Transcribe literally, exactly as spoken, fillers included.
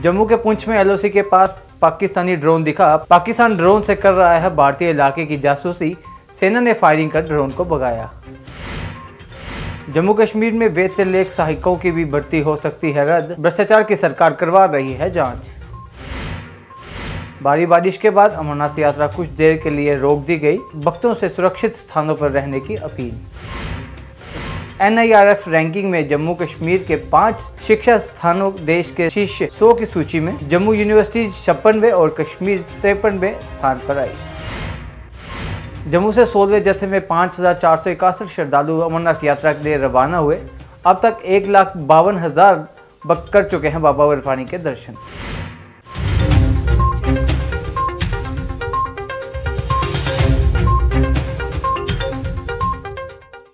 जम्मू के पुंछ में एलओसी के पास पाकिस्तानी ड्रोन दिखा। पाकिस्तान ड्रोन से कर रहा है भारतीय इलाके की जासूसी। सेना ने फायरिंग कर ड्रोन को भगाया। जम्मू कश्मीर में वैध लेख सहायकों की भी भर्ती हो सकती है रद्द। भ्रष्टाचार की सरकार करवा रही है जांच। भारी बारिश के बाद अमरनाथ यात्रा कुछ देर के लिए रोक दी गई। भक्तों से सुरक्षित स्थानों पर रहने की अपील। N I R F ranking में जम्मू कश्मीर के पांच शिक्षा स्थानों देश के शीर्ष सौ की सूची में जम्मू यूनिवर्सिटी छप्पनवे और कश्मीर तिरपनवे स्थान पर आई। जम्मू से सोलहवें जत्थे में पाँच हजार चार सौ इकसठ श्रद्धालु अमरनाथ यात्रा के लिए रवाना हुए। अब तक एक लाख बावन हजार कर चुके हैं बाबा बर्फानी के दर्शन।